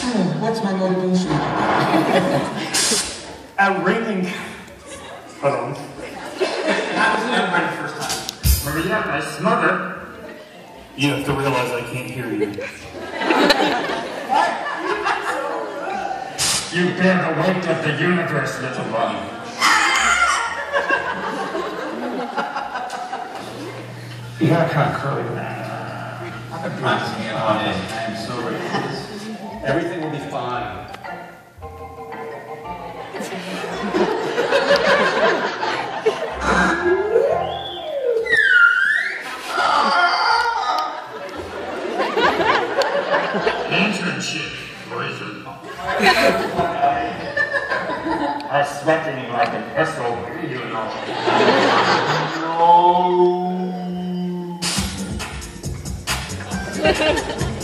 What's my motivation? Outrating. Hold on. That was right the first time. Maria, my mother. You have to realize I can't hear you. You bear the weight of the universe, little one. You're kind of curly. I've been practicing it all day. I am so ready for this. Everything will be fine. Internship, poison. I'm sweating like an SOB, you know. No.